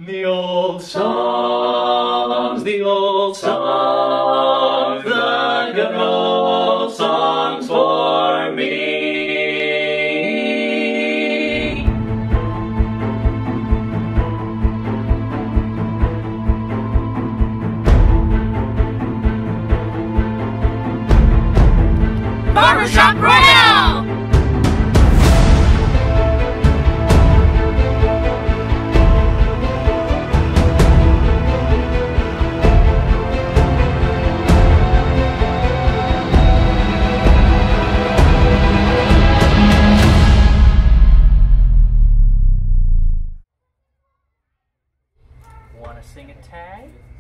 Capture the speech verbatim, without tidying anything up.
The old songs, the old songs, the good old songs for me. Barbershop Royale! Want to sing a tag?